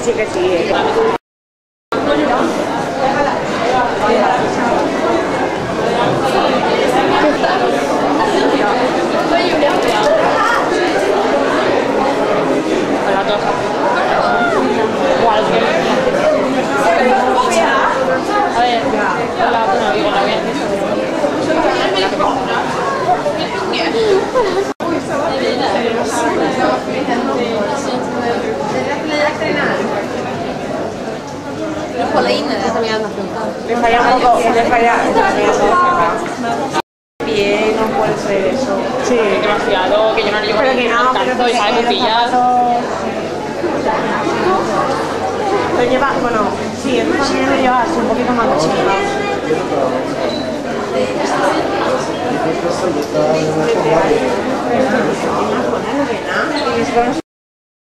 sí, que sí. Le falla un poco, le falla. Bien, no puede ser eso. Sí. Demasiado, que yo no le llevo ni un canto y sabe copillas. Lo lleva, bueno, sí, esto también lo lleva así un poquito más de chica.